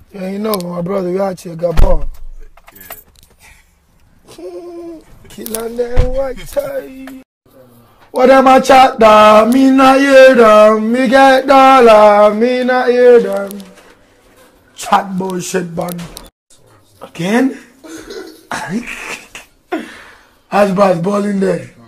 Yeah, you know, my brother, we out here got ball. Kill on them white tie. What am I chat down? Me not hear them. Me get dollar. Me not hear them. Chat bullshit bun. Again? Ashbaz balling there.